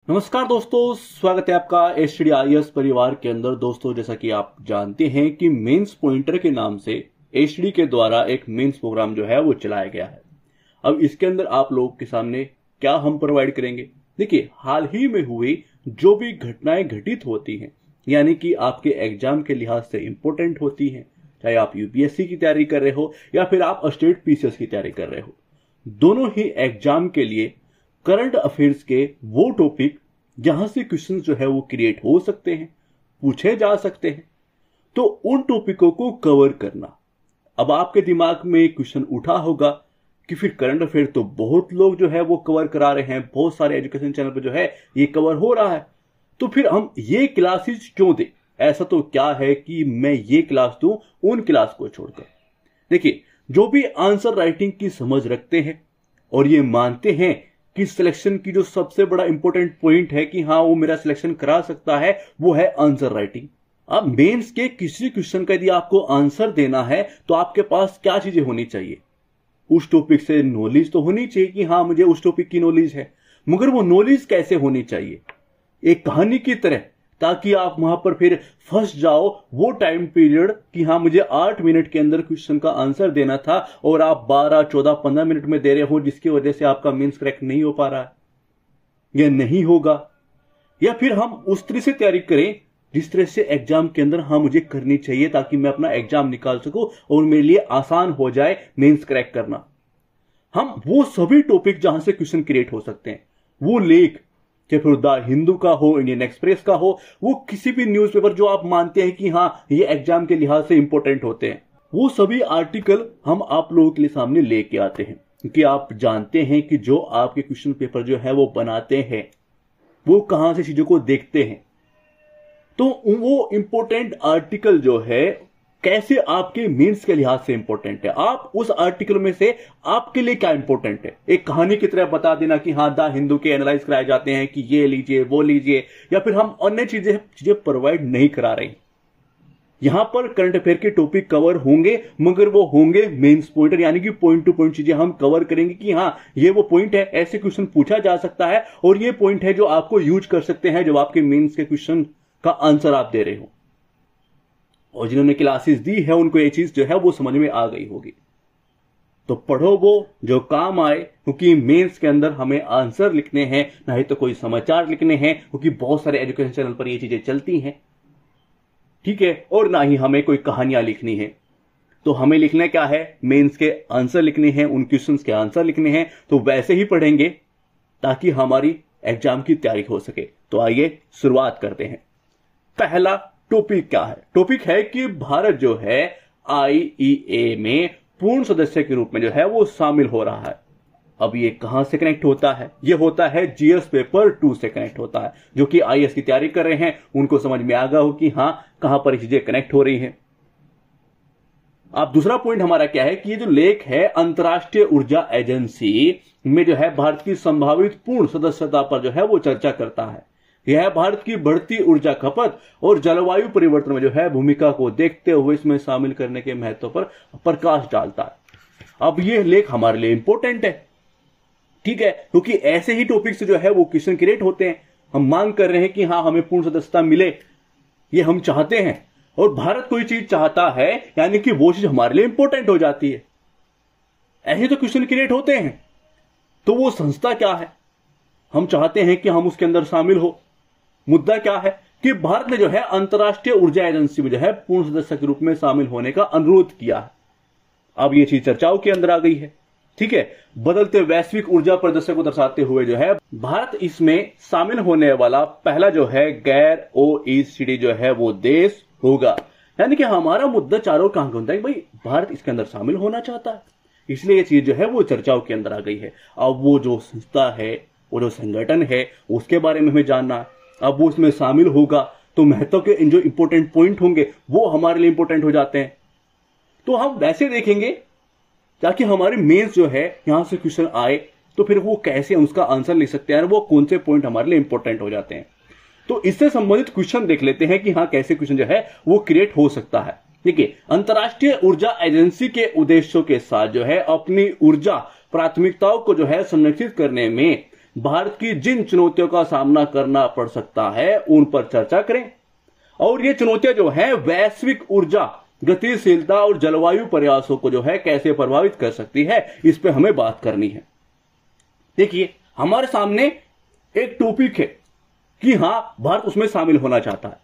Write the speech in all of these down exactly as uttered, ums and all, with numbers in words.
नमस्कार दोस्तों, स्वागत है आपका एचडी आईएएस परिवार के अंदर। दोस्तों, जैसा कि आप जानते हैं कि मेंस पॉइंटर के नाम से एचडी के द्वारा एक मेंस प्रोग्राम जो है वो चलाया गया है। अब इसके अंदर आप लोगों के सामने क्या हम प्रोवाइड करेंगे। देखिए, हाल ही में हुई जो भी घटनाएं घटित होती हैं, यानी कि आपके एग्जाम के लिहाज से इंपॉर्टेंट होती हैं, चाहे आप यूपीएससी की तैयारी कर रहे हो या फिर आप स्टेट पीसीएस की तैयारी कर रहे हो, दोनों ही एग्जाम के लिए करंट अफेयर्स के वो टॉपिक जहां से क्वेश्चन जो है वो क्रिएट हो सकते हैं, पूछे जा सकते हैं, तो उन टॉपिकों को कवर करना। अब आपके दिमाग में क्वेश्चन उठा होगा कि फिर करंट अफेयर तो बहुत लोग जो है वो कवर करा रहे हैं, बहुत सारे एजुकेशन चैनल पर जो है ये कवर हो रहा है, तो फिर हम ये क्लासेस क्यों दें। ऐसा तो क्या है कि मैं ये क्लास दूं उन क्लास को छोड़कर। देखिए, जो भी आंसर राइटिंग की समझ रखते हैं और ये मानते हैं कि सिलेक्शन की जो सबसे बड़ा इंपॉर्टेंट पॉइंट है कि हाँ वो मेरा सिलेक्शन करा सकता है, वो है आंसर राइटिंग। अब मेंस के किसी क्वेश्चन का यदि आपको आंसर देना है तो आपके पास क्या चीजें होनी चाहिए। उस टॉपिक से नॉलेज तो होनी चाहिए कि हाँ मुझे उस टॉपिक की नॉलेज है, मगर वो नॉलेज कैसे होनी चाहिए, एक कहानी की तरह, ताकि आप वहां पर फिर फंस जाओ वो टाइम पीरियड कि हाँ मुझे आठ मिनट के अंदर क्वेश्चन का आंसर देना था और आप बारह चौदह पंद्रह मिनट में दे रहे हो, जिसकी वजह से आपका मीन्स करेक्ट नहीं हो पा रहा है या नहीं होगा। या फिर हम उस तरह से तैयारी करें जिस तरह से एग्जाम के अंदर हाँ मुझे करनी चाहिए, ताकि मैं अपना एग्जाम निकाल सकूं और मेरे लिए आसान हो जाए मीन्स करेक्ट करना। हम वो सभी टॉपिक जहां से क्वेश्चन क्रिएट हो सकते हैं, वो लेख, चाहे फिर द हिंदू का हो, इंडियन एक्सप्रेस का हो, वो किसी भी न्यूज़पेपर जो आप मानते हैं कि हाँ ये एग्जाम के लिहाज से इंपॉर्टेंट होते हैं, वो सभी आर्टिकल हम आप लोगों के लिए सामने लेके आते हैं। क्योंकि आप जानते हैं कि जो आपके क्वेश्चन पेपर जो है वो बनाते हैं वो कहां से चीजों को देखते हैं, तो वो इंपॉर्टेंट आर्टिकल जो है कैसे आपके मीन्स के लिहाज से इंपॉर्टेंट है, आप उस आर्टिकल में से आपके लिए क्या इंपॉर्टेंट है, एक कहानी की तरह बता देना कि हाँ द हिंदू के एनालाइज कराए जाते हैं कि ये लीजिए वो लीजिए, या फिर हम अन्य चीजें चीजें प्रोवाइड नहीं करा रहे। यहां पर करंट अफेयर के टॉपिक कवर होंगे, मगर वो होंगे मेंस पॉइंटर, यानी कि पॉइंट टू पॉइंट चीजें हम कवर करेंगे कि हाँ ये वो पॉइंट है, ऐसे क्वेश्चन पूछा जा सकता है और ये पॉइंट है जो आपको यूज कर सकते हैं जब आपके मेंस के क्वेश्चन का आंसर आप दे रहे हो। और जिन्होंने क्लासेस दी है उनको ये चीज जो है वो समझ में आ गई होगी। तो पढ़ो वो जो काम आए, क्योंकि मेंस के अंदर हमें आंसर लिखने हैं, ना ही तो कोई समाचार लिखने हैं, क्योंकि बहुत सारे एजुकेशन चैनल पर ये चीजें चलती हैं, ठीक है, और ना ही हमें कोई कहानियां लिखनी है। तो हमें लिखना क्या है, मेंस के आंसर लिखने हैं, उन क्वेश्चंस के आंसर लिखने हैं। तो वैसे ही पढ़ेंगे ताकि हमारी एग्जाम की तैयारी हो सके। तो आइए शुरुआत करते हैं। पहला टॉपिक क्या है? टॉपिक है कि भारत जो है आईईए में पूर्ण सदस्य के रूप में जो है वो शामिल हो रहा है। अब ये कहां से कनेक्ट होता है? ये होता है जीएस पेपर टू से कनेक्ट होता है। जो कि आईएएस की तैयारी कर रहे हैं उनको समझ में आ गया हो कि हां कहां पर चीजें कनेक्ट हो रही हैं। अब दूसरा पॉइंट हमारा क्या है कि ये जो लेख है अंतर्राष्ट्रीय ऊर्जा एजेंसी में जो है भारत की संभावित पूर्ण सदस्यता पर जो है वो चर्चा करता है। यह भारत की बढ़ती ऊर्जा खपत और जलवायु परिवर्तन में जो है भूमिका को देखते हुए इसमें शामिल करने के महत्व पर प्रकाश डालता है। अब यह लेख हमारे लिए इंपॉर्टेंट है, ठीक है, क्योंकि ऐसे ही टॉपिक से जो है वो क्वेश्चन क्रिएट होते हैं। हम मांग कर रहे हैं कि हाँ हमें पूर्ण सदस्यता मिले, ये हम चाहते हैं, और भारत कोई चीज चाहता है यानी कि वो चीज हमारे लिए इंपॉर्टेंट हो जाती है। ऐसे तो क्वेश्चन क्रिएट होते हैं। तो वो संस्था क्या है, हम चाहते हैं कि हम उसके अंदर शामिल हो। मुद्दा क्या है कि भारत ने जो है अंतर्राष्ट्रीय ऊर्जा एजेंसी में जो है पूर्ण सदस्य के रूप में शामिल होने का अनुरोध किया है। अब ये चीज चर्चाओं के अंदर आ गई है, ठीक है। बदलते वैश्विक ऊर्जा परिदृश्य को दर्शाते हुए जो है भारत इसमें शामिल होने वाला पहला जो है गैर ओईसीडी जो है वो देश होगा। यानी कि हमारा मुद्दा चारों कहां होता है, भाई भारत इसके अंदर शामिल होना चाहता है, इसलिए ये चीज जो है वो चर्चाओं के अंदर आ गई है। अब वो जो संस्था है, वो जो संगठन है, उसके बारे में हमें जानना है। अब वो उसमें शामिल होगा तो महत्व के जो इंपॉर्टेंट पॉइंट होंगे वो हमारे लिए इंपॉर्टेंट हो जाते हैं। तो हम वैसे देखेंगे ताकि हमारे मेंस जो है यहां से क्वेश्चन आए तो फिर वो कैसे उसका आंसर लिख सकते हैं, वो कौन से पॉइंट हमारे लिए इंपॉर्टेंट हो जाते हैं। तो इससे संबंधित क्वेश्चन देख लेते हैं कि हाँ कैसे क्वेश्चन जो है वो क्रिएट हो सकता है। देखिए, अंतर्राष्ट्रीय ऊर्जा एजेंसी के उद्देश्यों के साथ जो है अपनी ऊर्जा प्राथमिकताओं को जो है संरक्षित करने में भारत की जिन चुनौतियों का सामना करना पड़ सकता है उन पर चर्चा करें। और ये चुनौतियां जो है वैश्विक ऊर्जा गतिशीलता और जलवायु प्रयासों को जो है कैसे प्रभावित कर सकती है, इस पे हमें बात करनी है। देखिए, हमारे सामने एक टॉपिक है कि हां भारत उसमें शामिल होना चाहता है।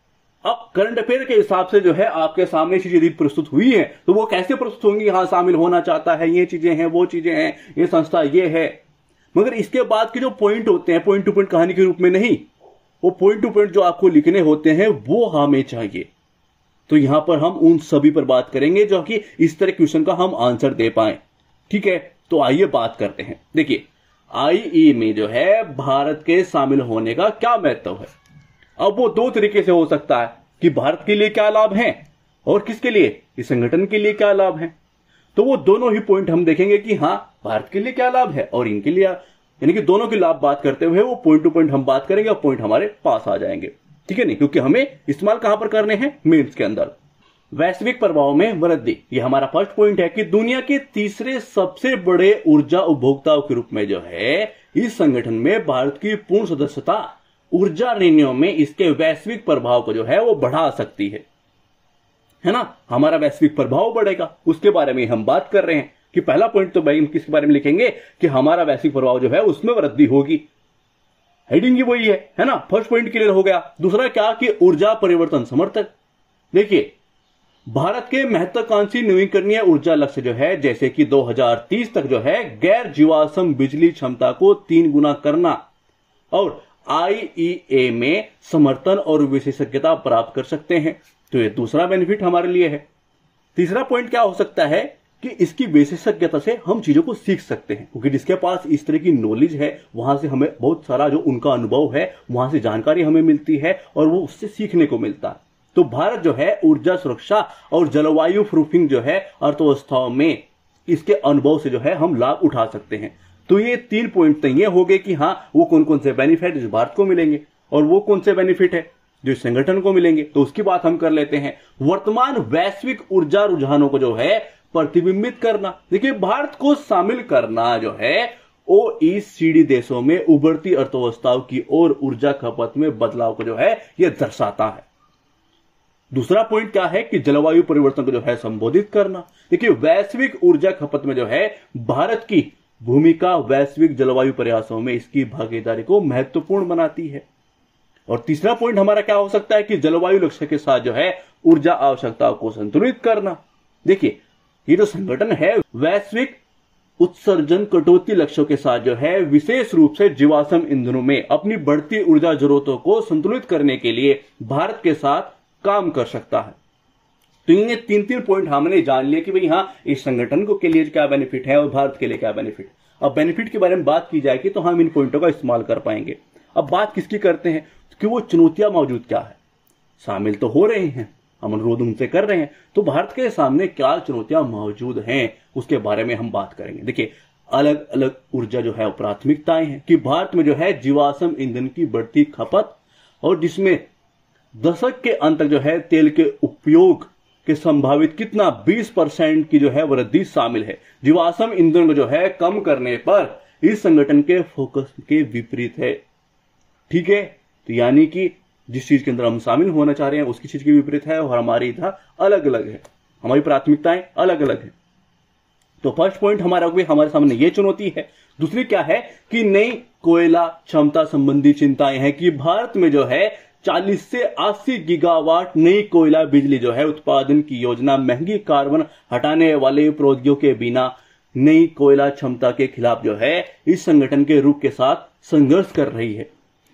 अब करंट अफेयर के हिसाब से जो है आपके सामने चीजें यदि प्रस्तुत हुई है तो वो कैसे प्रस्तुत होंगी, हां शामिल होना चाहता है, ये चीजें हैं, वो चीजें हैं, ये संस्था ये है, मगर इसके बाद के जो पॉइंट होते हैं पॉइंट टू पॉइंट कहानी के रूप में नहीं, वो पॉइंट टू पॉइंट जो आपको लिखने होते हैं वो हमें चाहिए। तो यहां पर हम उन सभी पर बात करेंगे जो कि इस तरह क्वेश्चन का हम आंसर दे पाए। ठीक है, तो आइए बात करते हैं। देखिए, आईई में जो है भारत के शामिल होने का क्या महत्व है। अब वो दो तरीके से हो सकता है कि भारत के लिए क्या लाभ है और किसके लिए, इस संगठन के लिए क्या लाभ है। तो वो दोनों ही पॉइंट हम देखेंगे कि हाँ भारत के लिए क्या लाभ है और इनके लिए, यानी कि दोनों के लाभ बात करते हुए वो पॉइंट टू पॉइंट हम बात करेंगे और पॉइंट हमारे पास आ जाएंगे। ठीक है नहीं, क्योंकि हमें इस्तेमाल कहां पर करने हैं, मेंस के अंदर। वैश्विक प्रभाव में वृद्धि, यह हमारा फर्स्ट पॉइंट है कि दुनिया के तीसरे सबसे बड़े ऊर्जा उपभोक्ताओं के रूप में जो है इस संगठन में भारत की पूर्ण सदस्यता ऊर्जा नीतियों में इसके वैश्विक प्रभाव को जो है वो बढ़ा सकती है, है ना। हमारा वैश्विक प्रभाव बढ़ेगा, उसके बारे में हम बात कर रहे हैं कि पहला पॉइंट तो भाई हम किसके बारे में लिखेंगे कि हमारा वैश्विक प्रभाव जो है उसमें वृद्धि होगी। हेडिंग ही वही है, है ना। फर्स्ट पॉइंट क्लियर हो गया। दूसरा क्या कि ऊर्जा परिवर्तन समर्थक। देखिए, भारत के महत्वाकांक्षी नवीकरणीय ऊर्जा लक्ष्य जो है जैसे कि दो हज़ार तीस तक जो है गैर जीवाश्म बिजली क्षमता को तीन गुना करना और आईईए में समर्थन और विशेषज्ञता प्राप्त कर सकते हैं, तो ये दूसरा बेनिफिट हमारे लिए है। तीसरा पॉइंट क्या हो सकता है कि इसकी विशेषज्ञता से हम चीजों को सीख सकते हैं, क्योंकि जिसके पास इस तरह की नॉलेज है वहां से हमें बहुत सारा जो उनका अनुभव है वहां से जानकारी हमें मिलती है और वो उससे सीखने को मिलता है। तो भारत जो है ऊर्जा सुरक्षा और जलवायु प्रूफिंग जो है अर्थव्यवस्थाओं में इसके अनुभव से जो है हम लाभ उठा सकते हैं। तो ये तीन पॉइंट तो ये हो गए कि हाँ वो कौन कौन से बेनिफिट इस भारत को मिलेंगे और वो कौन से बेनिफिट है जो इस संगठन को मिलेंगे। तो उसकी बात हम कर लेते हैं। वर्तमान वैश्विक ऊर्जा रुझानों को जो है प्रतिबिंबित करना। देखिए, भारत को शामिल करना जो है ओईसीडी देशों में उभरती अर्थव्यवस्थाओं की ओर ऊर्जा खपत में बदलाव को जो है यह दर्शाता है। दूसरा पॉइंट क्या है कि जलवायु परिवर्तन को जो है संबोधित करना। देखिए, वैश्विक ऊर्जा खपत में जो है भारत की भूमिका वैश्विक जलवायु प्रयासों में इसकी भागीदारी को महत्वपूर्ण बनाती है। और तीसरा पॉइंट हमारा क्या हो सकता है कि जलवायु लक्ष्य के साथ जो है ऊर्जा आवश्यकताओं को संतुलित करना। देखिए, ये जो संगठन है वैश्विक उत्सर्जन कटौती लक्ष्यों के साथ जो है विशेष रूप से जीवाश्म ईंधनों में अपनी बढ़ती ऊर्जा जरूरतों को संतुलित करने के लिए भारत के साथ काम कर सकता है। तो ये तीन तीन पॉइंट हमने जान लिया कि भाई हाँ इस संगठन को के लिए क्या बेनिफिट है और भारत के लिए क्या बेनिफिट। अब बेनिफिट के बारे में बात की जाएगी तो हम इन पॉइंटों का इस्तेमाल कर पाएंगे। अब बात किसकी करते हैं कि वो चुनौतियां मौजूद क्या है। शामिल तो हो रहे हैं, हम अनुरोध उनसे कर रहे हैं, तो भारत के सामने क्या चुनौतियां मौजूद हैं उसके बारे में हम बात करेंगे। देखिए, अलग अलग ऊर्जा जो है प्राथमिकताएं हैं कि भारत में जो है जीवाश्म ईंधन की बढ़ती खपत और जिसमें दशक के अंत तक जो है तेल के उपयोग के संभावित कितना बीस परसेंट की जो है वृद्धि शामिल है। जीवाश्म ईंधन को जो है कम करने पर इस संगठन के फोकस के विपरीत है। ठीक है, तो यानी कि जिस चीज के अंदर हम शामिल होना चाह रहे हैं उसकी चीज के विपरीत है और हमारी इधर अलग अलग है, हमारी प्राथमिकताएं अलग अलग है। तो फर्स्ट पॉइंट हमारा हमारे सामने ये चुनौती है। दूसरी क्या है कि नई कोयला क्षमता संबंधी चिंताएं हैं कि भारत में जो है चालीस से अस्सी गीगावाट नई कोयला बिजली जो है उत्पादन की योजना महंगी कार्बन हटाने वाले प्रौद्योगिकियों के बिना नई कोयला क्षमता के खिलाफ जो है इस संगठन के रूप के साथ संघर्ष कर रही है।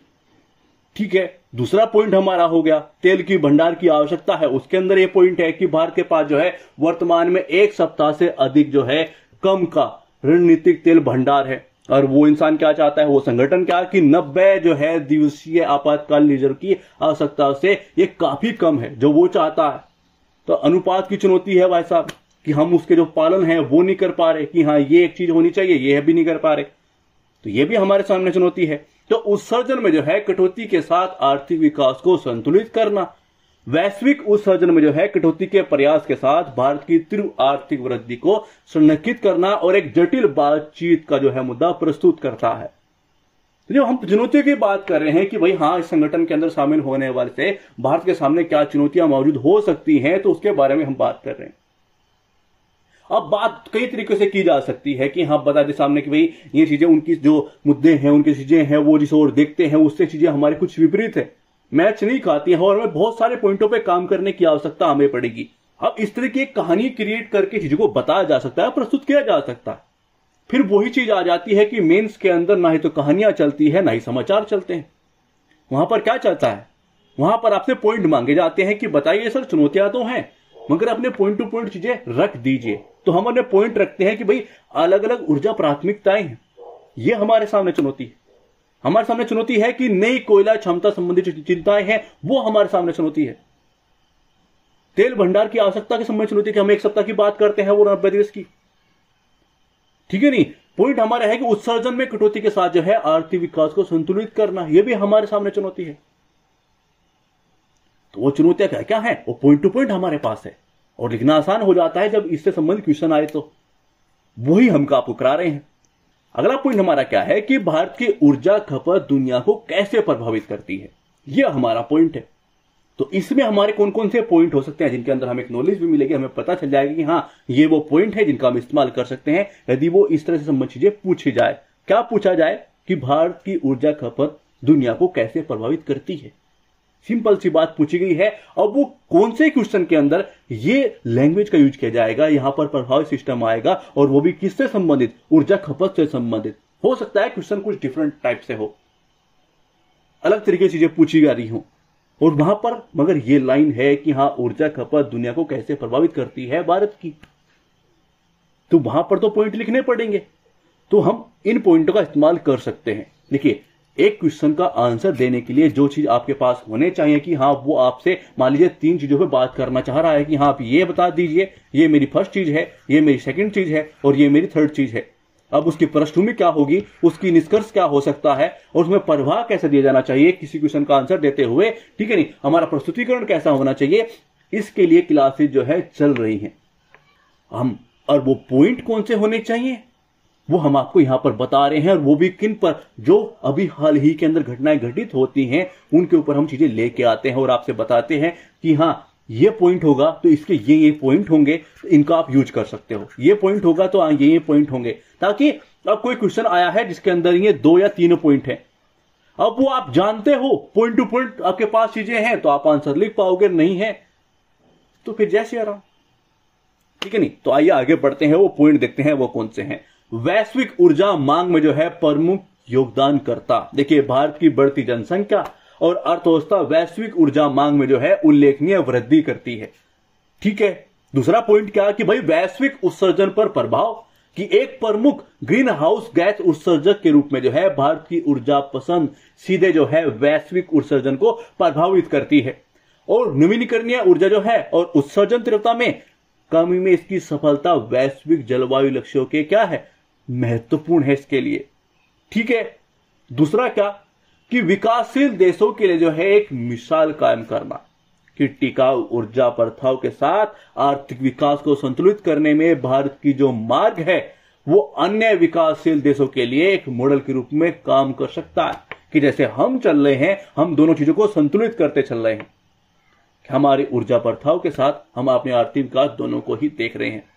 ठीक है, दूसरा पॉइंट हमारा हो गया तेल की भंडार की आवश्यकता है। उसके अंदर ये पॉइंट है कि भारत के पास जो है वर्तमान में एक सप्ताह से अधिक जो है कम का रणनीतिक तेल भंडार है और वो इंसान क्या चाहता है, वो संगठन क्या कि नब्बे जो है दिवसीय आपातकालीन रिजर्व की आवश्यकता से ये काफी कम है जो वो चाहता है। तो अनुपात की चुनौती है भाई साहब कि हम उसके जो पालन है वो नहीं कर पा रहे कि हाँ ये एक चीज होनी चाहिए, ये भी नहीं कर पा रहे। तो ये भी हमारे सामने चुनौती है। तो उत्सर्जन में जो है कटौती के साथ आर्थिक विकास को संतुलित करना। वैश्विक उत्सर्जन में जो है कटौती के प्रयास के साथ भारत की तीव्र आर्थिक वृद्धि को संरेखित करना और एक जटिल बातचीत का जो है मुद्दा प्रस्तुत करता है। तो जब हम चुनौतियों की बात कर रहे हैं कि भाई हाँ इस संगठन के अंदर शामिल होने वाले से भारत के सामने क्या चुनौतियां मौजूद हो सकती हैं, तो उसके बारे में हम बात कर रहे हैं। अब बात कई तरीके से की जा सकती है कि हाँ बता दे सामने कि भाई ये चीजें उनकी जो मुद्दे हैं, उनकी चीजें हैं, वो जिस ओर देखते हैं उससे चीजें हमारी कुछ विपरीत है, मैच नहीं खाती है और हमें बहुत सारे पॉइंटों पे काम करने की आवश्यकता हमें पड़ेगी। अब इस तरह की एक कहानी क्रिएट करके चीजों को बताया जा सकता है, प्रस्तुत किया जा सकता है। फिर वही चीज आ जाती है कि मेंस के अंदर ना ही तो कहानियां चलती है ना ही समाचार चलते हैं। वहां पर क्या चलता है, वहां पर आपसे पॉइंट मांगे जाते हैं कि बताइए सर चुनौतियां तो हैं मगर अपने पॉइंट टू पॉइंट चीजें रख दीजिए। तो हम अपने पॉइंट रखते हैं कि भाई अलग अलग ऊर्जा प्राथमिकताएं हैं, ये हमारे सामने चुनौती है। हमारे सामने चुनौती है कि नई कोयला क्षमता संबंधित चिंताएं हैं, वो हमारे सामने चुनौती है। तेल भंडार की आवश्यकता के संबंध चुनौती कि हम एक सप्ताह की बात करते हैं वो नब्बे दिवस की, ठीक है नहीं। पॉइंट हमारा है कि उत्सर्जन में कटौती के साथ जो है आर्थिक विकास को संतुलित करना, यह भी हमारे सामने चुनौती है। तो वो चुनौतियां क्या क्या है, वो पॉइंट टू पॉइंट हमारे पास है और लिखना आसान हो जाता है जब इससे संबंधित क्वेश्चन आए, तो वही हम आपको करा रहे हैं। अगला पॉइंट हमारा क्या है कि भारत की ऊर्जा खपत दुनिया को कैसे प्रभावित करती है, यह हमारा पॉइंट है। तो इसमें हमारे कौन कौन से पॉइंट हो सकते हैं जिनके अंदर हमें एक नॉलेज भी मिलेगी, हमें पता चल जाएगा कि हाँ ये वो पॉइंट है जिनका हम इस्तेमाल कर सकते हैं यदि वो इस तरह से संबंधित चीजें पूछी जाए। क्या पूछा जाए कि भारत की ऊर्जा खपत दुनिया को कैसे प्रभावित करती है, सिंपल सी बात पूछी गई है। अब वो कौन से क्वेश्चन के अंदर ये लैंग्वेज का यूज किया जाएगा, यहां पर प्रभाव सिस्टम आएगा और वो भी किससे संबंधित, ऊर्जा खपत से संबंधित। हो सकता है क्वेश्चन कुछ डिफरेंट टाइप से हो, अलग तरीके से चीजें पूछी जा रही हो और वहां पर मगर ये लाइन है कि हाँ ऊर्जा खपत दुनिया को कैसे प्रभावित करती है भारत की, तो वहां पर तो पॉइंट लिखने पड़ेंगे। तो हम इन पॉइंटों का इस्तेमाल कर सकते हैं। देखिए एक क्वेश्चन का आंसर देने के लिए जो चीज आपके पास होने चाहिए कि हाँ वो आपसे मान लीजिए तीन चीजों पे बात करना चाह रहा है कि हाँ आप ये बता दीजिए, ये मेरी फर्स्ट चीज है, ये मेरी सेकंड चीज है और ये मेरी थर्ड चीज है। अब उसकी पृष्ठभूमि क्या होगी, उसकी निष्कर्ष क्या हो सकता है और उसमें प्रभाव कैसे दिया जाना चाहिए किसी क्वेश्चन का आंसर देते हुए, ठीक है नहीं, हमारा प्रस्तुतिकरण कैसा होना चाहिए, इसके लिए क्लासेस जो है चल रही हैं हम। और वो पॉइंट कौन से होने चाहिए वो हम आपको यहां पर बता रहे हैं और वो भी किन पर, जो अभी हाल ही के अंदर घटनाएं घटित होती हैं उनके ऊपर हम चीजें लेके आते हैं और आपसे बताते हैं कि हाँ ये पॉइंट होगा तो इसके ये ये पॉइंट होंगे, इनका आप यूज कर सकते हो, ये पॉइंट होगा तो ये ये पॉइंट होंगे, ताकि अब कोई क्वेश्चन आया है जिसके अंदर ये दो या तीन पॉइंट है, अब वो आप जानते हो पॉइंट टू पॉइंट आपके पास चीजें हैं तो आप आंसर लिख पाओगे, नहीं है तो फिर जैसे आ रहा, ठीक है नहीं। तो आइए आगे बढ़ते हैं, वो पॉइंट देखते हैं वो कौन से हैं। वैश्विक ऊर्जा मांग में जो है प्रमुख योगदानकर्ता, देखिए भारत की बढ़ती जनसंख्या और अर्थव्यवस्था वैश्विक ऊर्जा मांग में जो है उल्लेखनीय वृद्धि करती है, ठीक है। दूसरा पॉइंट क्या कि भाई वैश्विक उत्सर्जन पर प्रभाव, कि एक प्रमुख ग्रीन हाउस गैस उत्सर्जक के रूप में जो है भारत की ऊर्जा पसंद सीधे जो है वैश्विक उत्सर्जन को प्रभावित करती है और नवीनीकरणीय ऊर्जा जो है और उत्सर्जन तीव्रता में कमी में इसकी सफलता वैश्विक जलवायु लक्ष्यों के क्या है, महत्वपूर्ण है इसके लिए, ठीक है। दूसरा क्या कि विकासशील देशों के लिए जो है एक मिसाल कायम करना, कि टिकाऊ ऊर्जा प्रथाओं के साथ आर्थिक विकास को संतुलित करने में भारत की जो मार्ग है वो अन्य विकासशील देशों के लिए एक मॉडल के रूप में काम कर सकता है, कि जैसे हम चल रहे हैं हम दोनों चीजों को संतुलित करते चल रहे हैं, हमारी ऊर्जा प्रथाओं के साथ हम अपने आर्थिक विकास दोनों को ही देख रहे हैं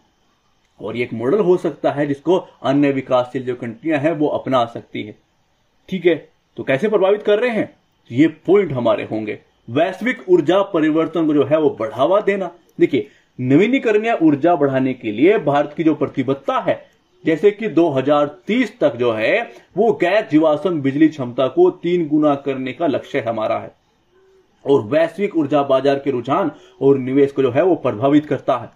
और ये एक मॉडल हो सकता है जिसको अन्य विकासशील जो कंट्रियां हैं वो अपना सकती है, ठीक है। तो कैसे प्रभावित कर रहे हैं, ये पॉइंट हमारे होंगे। वैश्विक ऊर्जा परिवर्तन को जो है वो बढ़ावा देना, देखिए नवीनीकरणीय ऊर्जा बढ़ाने के लिए भारत की जो प्रतिबद्धता है, जैसे कि दो हज़ार तीस तक जो है वो गैस जीवाश्म बिजली क्षमता को तीन गुना करने का लक्ष्य हमारा है और वैश्विक ऊर्जा बाजार के रुझान और निवेश को जो है वो प्रभावित करता है।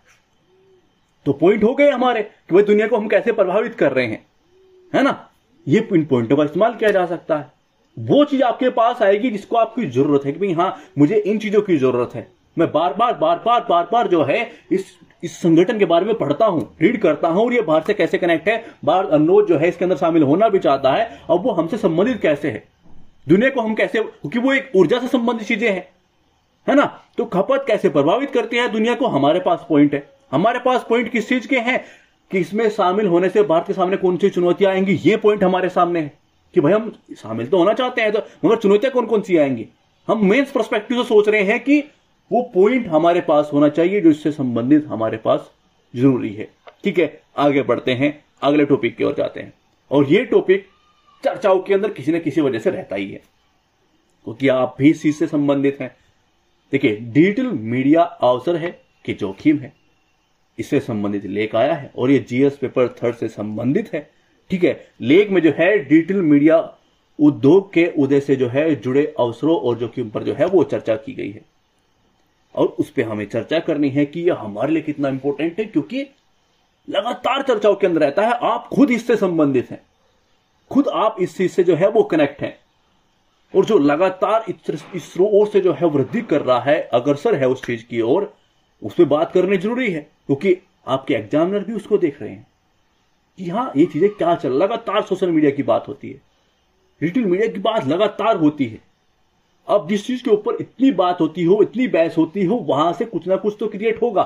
तो पॉइंट हो गए हमारे कि भाई दुनिया को हम कैसे प्रभावित कर रहे हैं, है ना। ये इन पॉइंटों का इस्तेमाल किया जा सकता है। वो चीज आपके पास आएगी जिसको आपकी जरूरत है कि भाई हाँ मुझे इन चीजों की जरूरत है, मैं बार बार बार बार बार बार जो है इस इस संगठन के बारे में पढ़ता हूं, रीड करता हूं और ये भारत से कैसे कनेक्ट है, बार अनुरोध जो है इसके अंदर शामिल होना भी चाहता है, अब वो हमसे संबंधित कैसे है, दुनिया को हम कैसे, क्योंकि वो एक ऊर्जा से संबंधित चीजें हैं, है ना। तो खपत कैसे प्रभावित करती है दुनिया को, हमारे पास पॉइंट है। हमारे पास पॉइंट किस चीज के हैं कि इसमें शामिल होने से भारत के सामने कौन सी चुनौतियां आएंगी, ये पॉइंट हमारे सामने है, कि भाई हम शामिल तो होना चाहते हैं, तो मगर चुनौतियां कौन कौन सी आएंगी। हम मेंस पर्सपेक्टिव से सोच रहे हैं कि वो पॉइंट हमारे पास होना चाहिए जो इससे संबंधित हमारे पास जरूरी है। ठीक है, आगे बढ़ते हैं, अगले टॉपिक की ओर जाते हैं। और ये टॉपिक चर्चाओं के अंदर किसी न किसी वजह से रहता ही है, क्योंकि आप भी इस चीज से संबंधित हैं। देखिए, डिजिटल मीडिया अवसर है कि जोखिम है, इससे संबंधित लेख आया है और ये जीएस पेपर थर्ड से संबंधित है। ठीक है, लेख में जो है डिजिटल मीडिया उद्योग के उदय से जो है जुड़े अवसरों और जोखिम पर जो है वो चर्चा की गई है, और उस पर हमें चर्चा करनी है कि यह हमारे लिए कितना इंपॉर्टेंट है, क्योंकि लगातार चर्चाओं के अंदर रहता है। आप खुद इससे संबंधित हैं, खुद आप इस चीज से जो है वो कनेक्ट हैं, और जो लगातार इस ओर से जो है वृद्धि कर रहा है, अग्रसर है उस चीज की ओर, उस पर बात करनी जरूरी है, क्योंकि आपके एग्जामिनर भी उसको देख रहे हैं कि हाँ ये चीजें क्या चल। लगातार सोशल मीडिया की बात होती है, डिजिटल मीडिया की बात लगातार होती है। अब जिस चीज के ऊपर इतनी बात होती हो, इतनी बहस होती हो, वहां से कुछ ना कुछ तो क्रिएट होगा।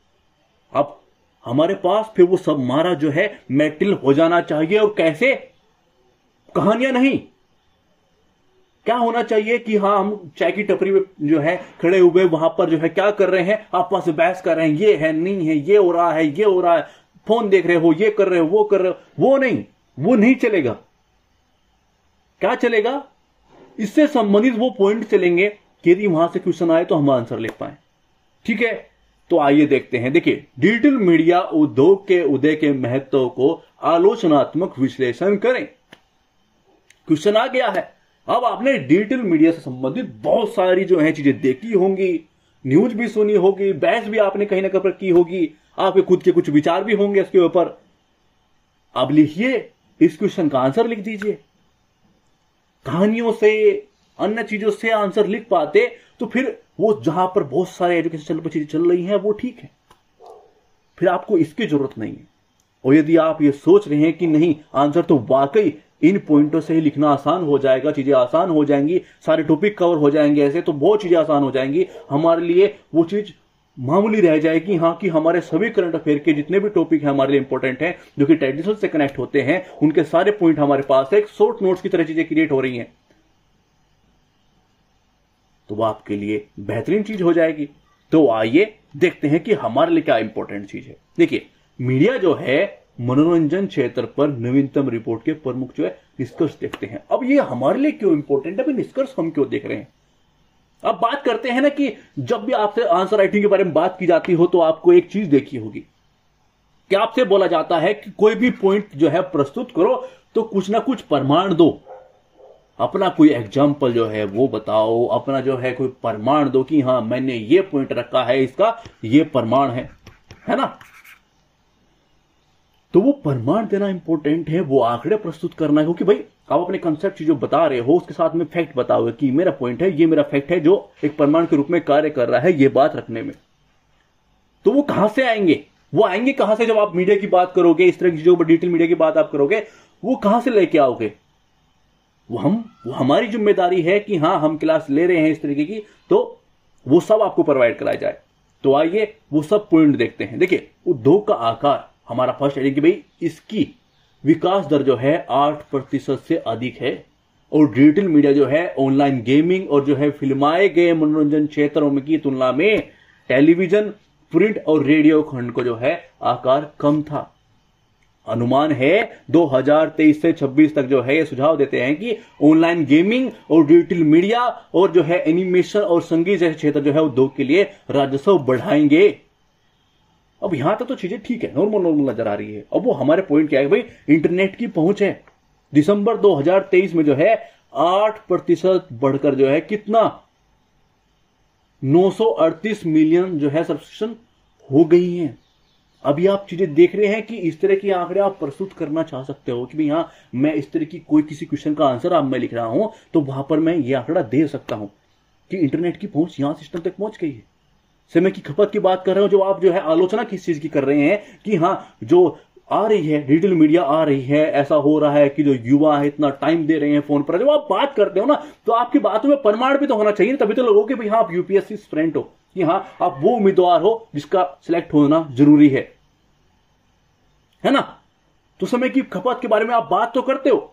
अब हमारे पास फिर वो सब मारा जो है मेटल हो जाना चाहिए, और कैसे, कहानियां नहीं। क्या होना चाहिए कि हाँ हम चाय की टपरी में जो है खड़े हुए वहां पर जो है क्या कर रहे हैं, आपस में बहस कर रहे हैं, ये है नहीं है, ये हो रहा है, ये हो रहा है, फोन देख रहे हो, ये कर रहे हो, वो कर रहे हो, वो नहीं, वो नहीं चलेगा। क्या चलेगा, इससे संबंधित वो पॉइंट चलेंगे कि यदि वहां से क्वेश्चन आए तो हम आंसर लिख पाए। ठीक है, तो आइए देखते हैं। देखिए, डिजिटल मीडिया उद्योग के उदय के महत्व को आलोचनात्मक विश्लेषण करें। क्वेश्चन आ गया है। अब आपने डिजिटल मीडिया से संबंधित बहुत सारी जो है चीजें देखी होंगी, न्यूज भी सुनी होगी, बहस भी आपने कहीं ना कहीं की होगी, आपके खुद के कुछ विचार भी होंगे इसके ऊपर। अब लिखिए, इस क्वेश्चन का आंसर लिख दीजिए। कहानियों से, अन्य चीजों से आंसर लिख पाते तो फिर वो जहां पर बहुत सारे एजुकेशन पर चीजें चल रही हैं वो ठीक है, फिर आपको इसकी जरूरत नहीं है। और यदि आप ये सोच रहे हैं कि नहीं, आंसर तो वाकई इन पॉइंटों से ही लिखना आसान हो जाएगा, चीजें आसान हो जाएंगी, सारे टॉपिक कवर हो जाएंगे, ऐसे तो बहुत चीजें आसान हो जाएंगी, हमारे लिए वो चीज मामूली रह जाएगी। हाँ, कि हमारे सभी करंट अफेयर के जितने भी टॉपिक है हमारे लिए इंपॉर्टेंट हैं, जो कि ट्रेडिशनल से कनेक्ट होते हैं, उनके सारे पॉइंट हमारे पास एक शॉर्ट नोट्स की तरह चीजें क्रिएट हो रही हैं, तो वो आपके लिए बेहतरीन चीज हो जाएगी। तो आइए देखते हैं कि हमारे लिए क्या इंपॉर्टेंट चीज है। देखिए, मीडिया जो है मनोरंजन क्षेत्र पर नवीनतम रिपोर्ट के प्रमुख जो है निष्कर्ष देखते हैं। अब ये हमारे लिए क्यों इंपॉर्टेंट है, अभी निष्कर्ष हम क्यों देख रहे हैं। अब बात करते हैं ना कि जब भी आपसे आंसर राइटिंग के बारे में बात की जाती हो तो आपको एक चीज देखी होगी कि आपसे बोला जाता है कि कोई भी पॉइंट जो है प्रस्तुत करो तो कुछ ना कुछ प्रमाण दो, अपना कोई एग्जाम्पल जो है वो बताओ, अपना जो है कोई प्रमाण दो कि हाँ मैंने ये पॉइंट रखा है, इसका ये प्रमाण है, है ना। तो वो प्रमाण देना इंपॉर्टेंट है, वो आंकड़े प्रस्तुत करना है, क्योंकि भाई आप अपने कंसेप्ट जो बता रहे हो उसके साथ में फैक्ट बताओगे कि मेरा पॉइंट है, ये मेरा फैक्ट है, जो एक प्रमाण के रूप में कार्य कर रहा है ये बात रखने में। तो वो कहां से आएंगे, वो आएंगे कहां से, जब आप मीडिया की बात करोगे, इस तरह की चीजों पर डिजिटल मीडिया की बात आप करोगे, वो कहां से लेके आओगे। वो हम वो हमारी जिम्मेदारी है कि हाँ हम क्लास ले रहे हैं इस तरीके की, तो वो सब आपको प्रोवाइड कराया जाए। तो आइए वो सब पॉइंट देखते हैं। देखिए, उद्योग का आकार, हमारा फर्स्ट है कि भाई इसकी विकास दर जो है आठ प्रतिशत से अधिक है, और डिजिटल मीडिया जो है ऑनलाइन गेमिंग और जो है फिल्माए गए मनोरंजन क्षेत्रों में की तुलना में टेलीविजन, प्रिंट और रेडियो खंड को जो है आकार कम था। अनुमान है दो हज़ार तेईस से छब्बीस तक जो है ये सुझाव देते हैं कि ऑनलाइन गेमिंग और डिजिटल मीडिया और जो है एनिमेशन और संगीत जैसे क्षेत्र जो है उद्योग के लिए राजस्व बढ़ाएंगे। अब यहां तक तो चीजें ठीक है, नॉर्मल नॉर्मल नजर आ रही है। अब वो हमारे पॉइंट क्या है भाई, इंटरनेट की पहुंच है। दिसंबर दो हज़ार तेईस में जो है आठ प्रतिशत बढ़कर जो है कितना नौ सौ अड़तीस मिलियन जो है सब्सक्रिप्शन हो गई हैं। अभी आप चीजें देख रहे हैं कि इस तरह के आंकड़े आप प्रस्तुत करना चाह सकते हो कि भाई हाँ मैं इस तरह की कोई किसी क्वेश्चन का आंसर आप मैं लिख रहा हूं तो वहां पर मैं ये आंकड़ा दे सकता हूं कि इंटरनेट की पहुंच यहां सिस्टम तक पहुंच गई है। समय की खपत की बात कर रहे हो, जो आप जो है आलोचना किस चीज की कर रहे हैं कि हाँ जो आ रही है डिजिटल मीडिया आ रही है, ऐसा हो रहा है कि जो युवा है इतना टाइम दे रहे हैं फोन पर। जब आप बात करते हो ना तो आपकी बातों में प्रमाण भी तो होना चाहिए, तभी तो लोगों के भाई हाँ आप यूपीएससी एस्पिरेंट हो, कि हाँ आप वो उम्मीदवार हो जिसका सिलेक्ट होना जरूरी है, है ना। तो समय की खपत के बारे में आप बात तो करते हो,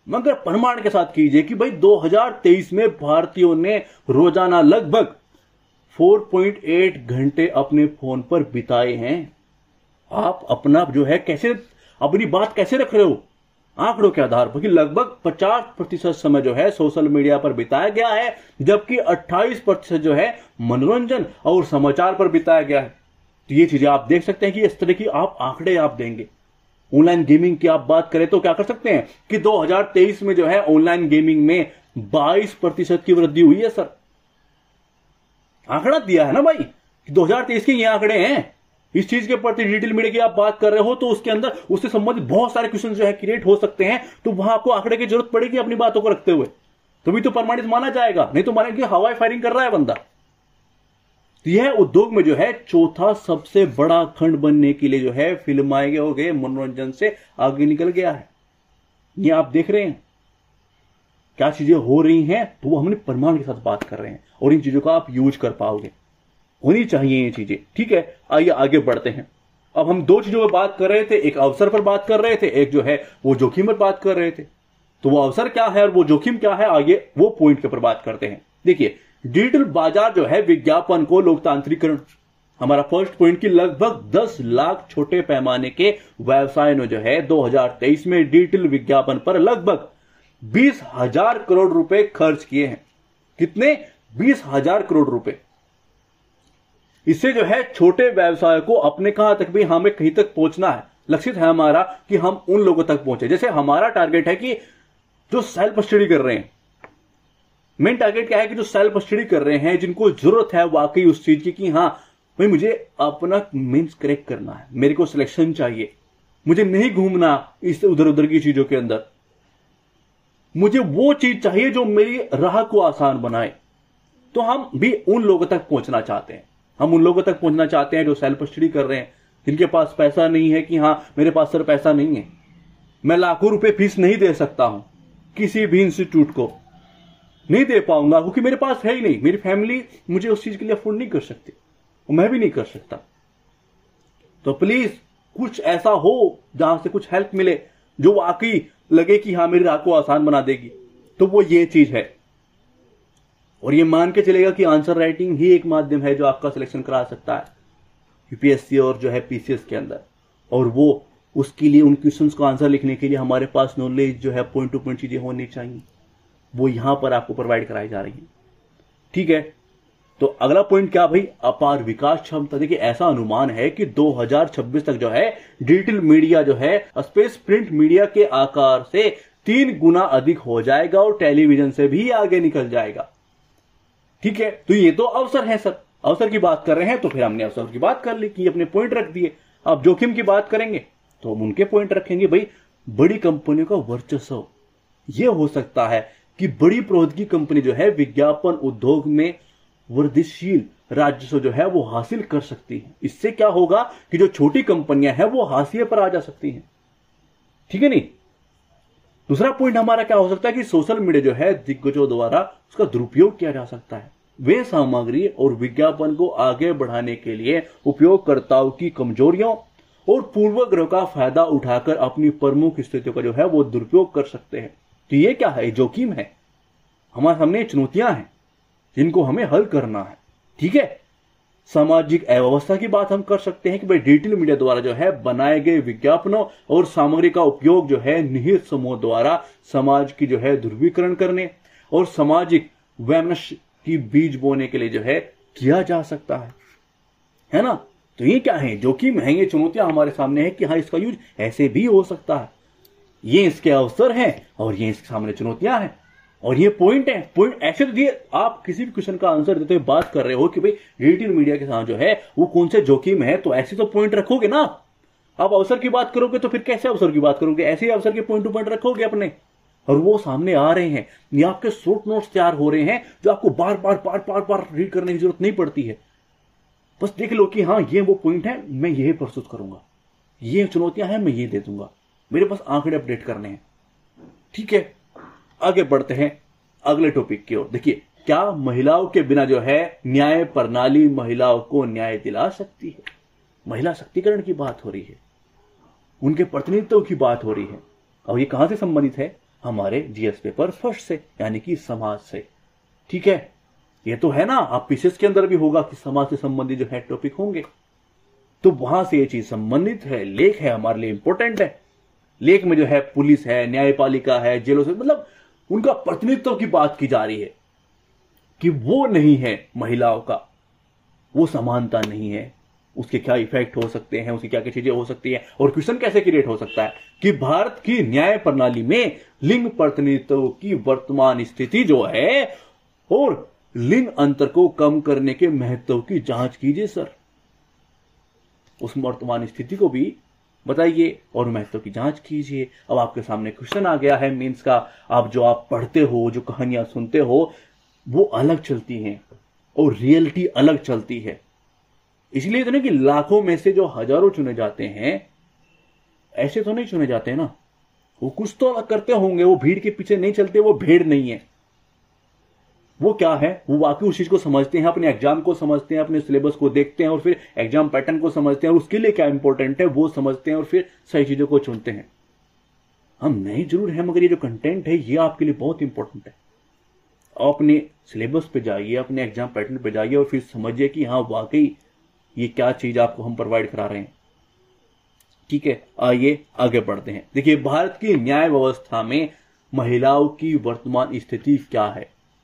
मगर प्रमाण के साथ कीजिए कि भाई दो हज़ार तेईस में भारतीयों ने रोजाना लगभग चार पॉइंट आठ घंटे अपने फोन पर बिताए हैं। आप अपना जो है कैसे अपनी बात कैसे रख रहे हो आंकड़ों के आधार पर कि लगभग पचास प्रतिशत समय जो है सोशल मीडिया पर बिताया गया है, जबकि अट्ठाईस प्रतिशत जो है मनोरंजन और समाचार पर बिताया गया है। तो ये चीजें आप देख सकते हैं कि इस तरह की आप आंकड़े आप देंगे। ऑनलाइन गेमिंग की आप बात करें तो क्या कर सकते हैं कि दो हज़ार तेईस में जो है ऑनलाइन गेमिंग में बाईस प्रतिशत की वृद्धि हुई है। सर आंकड़ा दिया है ना भाई कि दो हज़ार तेईस के ये आंकड़े हैं। इस चीज के प्रति डिजिटल मीडिया की आप बात कर रहे हो तो उसके अंदर उससे संबंधित बहुत सारे क्वेश्चन जो है क्रिएट हो सकते हैं, तो वहां आपको आंकड़े की जरूरत पड़ेगी अपनी बातों को रखते हुए, तभी तो प्रमाणित माना जाएगा, नहीं तो माने कि हवाई फायरिंग कर रहा है बंदा। तो यह उद्योग में जो है चौथा सबसे बड़ा खंड बनने के लिए जो है फिल्माए हो गए मनोरंजन से आगे निकल गया है। ये आप देख रहे हैं क्या चीजें हो रही हैं, तो वो हमने प्रमाण के साथ बात कर रहे हैं और इन चीजों का आप यूज कर पाओगे, होनी चाहिए ये चीजें। ठीक है, आइए आगे बढ़ते हैं। अब हम दो चीजों पर बात कर रहे थे, एक अवसर पर बात कर रहे थे, एक जो है वो जोखिम पर बात कर रहे थे। तो वो अवसर क्या है और वो जोखिम क्या है, आगे वो पॉइंट के ऊपर बात करते हैं। देखिए डिजिटल बाजार जो है विज्ञापन को लोकतांत्रिकरण, हमारा फर्स्ट पॉइंट की लगभग दस लाख छोटे पैमाने के व्यवसाय ने जो है दो हज़ार तेईस में डिजिटल विज्ञापन पर लगभग बीस हजार करोड़ रुपए खर्च किए हैं। कितने? बीस हजार करोड़ रुपए। इससे जो है छोटे व्यवसाय को अपने कहां तक भी हमें कहीं तक पहुंचना है, लक्षित है हमारा कि हम उन लोगों तक पहुंचे। जैसे हमारा टारगेट है कि जो सेल्फ स्टडी कर रहे हैं, मेन टारगेट क्या है कि जो सेल्फ स्टडी कर रहे हैं, जिनको जरूरत है वाकई उस चीज की कि हां भाई मुझे अपना मेंस क्रैक करना है, मेरे को सिलेक्शन चाहिए, मुझे नहीं घूमना इस उधर उधर की चीजों के अंदर, मुझे वो चीज चाहिए जो मेरी राह को आसान बनाए। तो हम भी उन लोगों तक पहुंचना चाहते हैं। हम उन लोगों तक पहुंचना चाहते हैं जो सेल्फ स्टडी कर रहे हैं, जिनके पास पैसा नहीं है कि हां मेरे पास सर पैसा नहीं है, मैं लाखों रुपए फीस नहीं दे सकता हूं किसी भी इंस्टीट्यूट को, नहीं दे पाऊंगा क्योंकि मेरे पास है ही नहीं, मेरी फैमिली मुझे उस चीज के लिए अफोर्ड नहीं कर सकती, मैं भी नहीं कर सकता। तो प्लीज कुछ ऐसा हो जहां से कुछ हेल्प मिले जो वाकई लगे कि हां मेरी राह को आसान बना देगी, तो वो ये चीज है। और ये मान के चलेगा कि आंसर राइटिंग ही एक माध्यम है जो आपका सिलेक्शन करा सकता है यूपीएससी और जो है पीसीएस के अंदर, और वो उसके लिए उन क्वेश्चंस को आंसर लिखने के लिए हमारे पास नॉलेज जो है पॉइंट टू पॉइंट चीजें होनी चाहिए, वो यहां पर आपको प्रोवाइड कराई जा रही है। ठीक है, तो अगला पॉइंट क्या भाई, अपार विकास क्षमता। देखिए ऐसा अनुमान है कि दो हज़ार छब्बीस तक जो है डिजिटल मीडिया जो है स्पेस प्रिंट मीडिया के आकार से तीन गुना अधिक हो जाएगा और टेलीविजन से भी आगे निकल जाएगा। ठीक है, तो ये तो अवसर है सर, अवसर की बात कर रहे हैं तो फिर हमने अवसर की बात कर ली कि अपने पॉइंट रख दिए। अब जोखिम की बात करेंगे तो हम उनके पॉइंट रखेंगे। भाई बड़ी कंपनियों का वर्चस्व, यह हो सकता है कि बड़ी प्रौद्योगिकी कंपनी जो है विज्ञापन उद्योग में वृद्धिशील राजस्व जो है वो हासिल कर सकती है। इससे क्या होगा कि जो छोटी कंपनियां हैं वो हाशिए पर आ जा सकती हैं। ठीक है नहीं। दूसरा पॉइंट हमारा क्या हो सकता है कि सोशल मीडिया जो है दिग्गजों द्वारा उसका दुरुपयोग किया जा सकता है। वे सामग्री और विज्ञापन को आगे बढ़ाने के लिए उपयोगकर्ताओं की कमजोरियों और पूर्वाग्रह का फायदा उठाकर अपनी प्रमुख स्थितियों का जो है वो दुरुपयोग कर सकते हैं। तो ये क्या है, जोखिम है, हमारे सामने चुनौतियां हैं जिनको हमें हल करना है। ठीक है, सामाजिक अव्यवस्था की बात हम कर सकते हैं कि भाई डिजिटल मीडिया द्वारा जो है बनाए गए विज्ञापनों और सामग्री का उपयोग जो है निहित समूह द्वारा समाज की जो है ध्रुवीकरण करने और सामाजिक वैमनस्य की बीज बोने के लिए जो है किया जा सकता है, है ना। तो ये क्या है, जोखिम है, ये चुनौतियां हमारे सामने है कि हाँ इसका यूज ऐसे भी हो सकता है, ये इसके अवसर हैं और ये इसके सामने चुनौतियां हैं और ये पॉइंट है। पॉइंट ऐसे तो दिए, आप किसी भी क्वेश्चन का आंसर देते हुए बात कर रहे हो कि भाई डिजिटल मीडिया के साथ जो है वो कौन से जोखिम है, तो ऐसे तो पॉइंट रखोगे ना। आप अवसर की बात करोगे तो फिर कैसे अवसर की बात करोगे, ऐसे ही अवसर के पॉइंट टू पॉइंट रखोगे अपने, और वो सामने आ रहे हैं। ये आपके शॉर्ट नोट्स तैयार हो रहे हैं जो आपको बार बार बार बार बार रीड करने की जरूरत नहीं पड़ती है। बस देख लो कि हाँ ये वो पॉइंट है, मैं ये प्रस्तुत करूंगा, ये चुनौतियां हैं, मैं ये दे दूंगा, मेरे पास आंकड़े अपडेट करने हैं। ठीक है, आगे बढ़ते हैं अगले टॉपिक की ओर। देखिए, क्या महिलाओं के बिना जो है न्याय प्रणाली महिलाओं को न्याय दिला सकती है। महिला शक्तिकरण की बात हो रही है, उनके प्रतिनिधित्व की बात हो रही है। और ये कहां से संबंधित है, हमारे जीएस पेपर फर्स्ट से, यानी कि समाज से। ठीक है, ये तो है ना, आप पीसीएस के अंदर भी होगा कि समाज से संबंधित जो है टॉपिक होंगे, तो वहां से ये चीज संबंधित है। लेख है हमारे लिए इंपॉर्टेंट है। लेख में जो है पुलिस है, न्यायपालिका है, जेलों से मतलब उनका प्रतिनिधित्व की बात की जा रही है कि वो नहीं है महिलाओं का, वो समानता नहीं है, उसके क्या इफेक्ट हो सकते हैं, उसकी क्या क्या चीजें हो सकती है, और क्वेश्चन कैसे क्रिएट हो सकता है कि भारत की न्याय प्रणाली में लिंग प्रतिनिधित्व की वर्तमान स्थिति जो है और लिंग अंतर को कम करने के महत्व की जांच कीजिए सर। उस वर्तमान स्थिति को भी बताइए और महत्व की जांच कीजिए। अब आपके सामने क्वेश्चन आ गया है मीन्स का। आप जो आप पढ़ते हो, जो कहानियां सुनते हो, वो अलग चलती हैं और रियलिटी अलग चलती है। इसलिए तो नहीं कि लाखों में से जो हजारों चुने जाते हैं, ऐसे तो नहीं चुने जाते ना, वो कुछ तो अलग करते होंगे। वो भीड़ के पीछे नहीं चलते, वो भेड़ नहीं है। वो क्या है, वो वाकई उस चीज को समझते हैं, अपने एग्जाम को समझते हैं, अपने सिलेबस को देखते हैं और फिर एग्जाम पैटर्न को समझते हैं और उसके लिए क्या इंपॉर्टेंट है वो समझते हैं और फिर सही चीजों को चुनते हैं। हम नहीं जरूर है, मगर ये जो कंटेंट है ये आपके लिए बहुत इंपॉर्टेंट है। अपने सिलेबस पे जाइए, अपने एग्जाम पैटर्न पे जाइए और फिर समझिए कि हाँ वाकई ये क्या चीज आपको हम प्रोवाइड करा रहे हैं। ठीक है, आइए आगे बढ़ते हैं। देखिए, भारत की न्याय व्यवस्था में महिलाओं की वर्तमान स्थिति क्या है।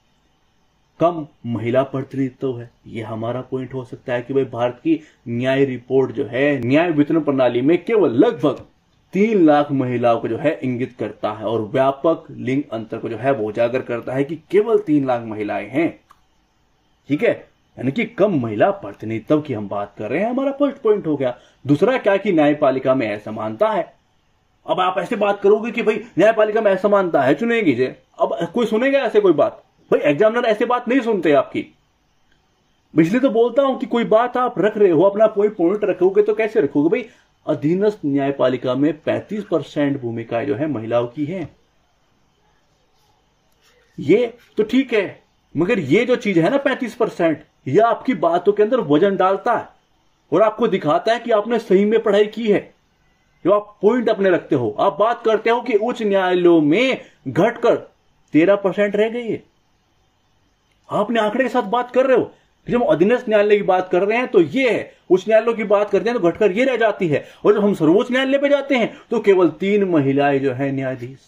कम महिला प्रतिनिधित्व है, यह हमारा पॉइंट हो सकता है कि भाई भारत की न्याय रिपोर्ट जो है न्याय वितरण प्रणाली में केवल लगभग तीन लाख महिलाओं को जो है इंगित करता है और व्यापक लिंग अंतर को जो है वो उजागर करता है कि केवल तीन लाख महिलाएं हैं। ठीक है, यानी कि कम महिला प्रतिनिधित्व की हम बात कर रहे हैं, हमारा फर्स्ट पॉइंट हो गया। दूसरा क्या कि न्यायपालिका में असमानता है। अब आप ऐसे बात करोगे कि भाई न्यायपालिका में असमानता है, चुनेगी जे, अब कोई सुनेगा ऐसे कोई बात? भाई एग्जामिनर ऐसे बात नहीं सुनते आपकी। इसलिए तो बोलता हूं कि कोई बात आप रख रहे हो, अपना कोई पॉइंट रखोगे तो कैसे रखोगे? भाई अधीनस्थ न्यायपालिका में पैंतीस परसेंट भूमिकाएं जो है महिलाओं की हैं। ये तो ठीक है, मगर ये जो चीज है ना पैंतीस परसेंट, यह आपकी बातों के अंदर वजन डालता है और आपको दिखाता है कि आपने सही में पढ़ाई की है। जो आप पॉइंट अपने रखते हो, आप बात करते हो कि उच्च न्यायालयों में घटकर तेरह परसेंट रह गई है, आपने आंकड़े के साथ बात कर रहे हो। जब हम अधीनस्थ न्यायालय की बात कर रहे हैं तो ये है, उच्च न्यायालयों की बात करते हैं तो घटकर ये रह जाती है, और जब हम सर्वोच्च न्यायालय पे जाते हैं तो केवल तीन महिलाएं जो है न्यायाधीश।